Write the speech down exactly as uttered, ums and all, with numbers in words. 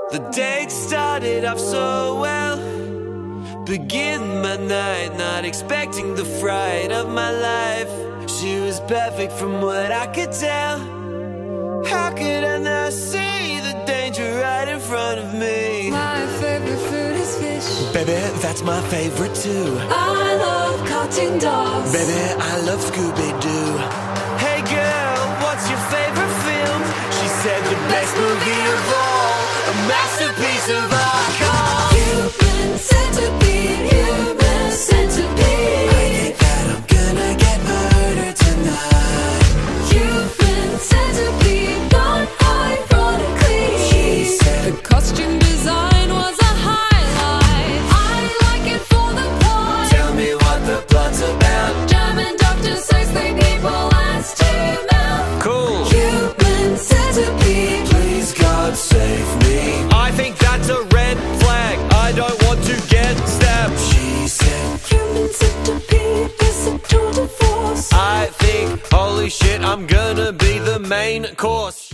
The date started off so well, begin my night, not expecting the fright of my life. She was perfect from what I could tell. How could I not see the danger right in front of me? My favorite food is fish. Baby, that's my favorite too. I love cartoon dogs. Baby, I love Scooby-Doo. Hey girl, what's your favorite film? She said the best movie of all, a masterpiece of art called Human centipede, human centipede. I think that I'm gonna get murdered tonight. Human centipede, not ironically. She said the costume design was a highlight. I like it for the plot. Tell me what the plot's about. German doctor says they need ass to mouth. Cool. Human centipede, Please God save me. I think that's a red flag. I don't want to get stabbed. She said human centipede is a tour de force. I think, holy shit, I'm gonna be the main course.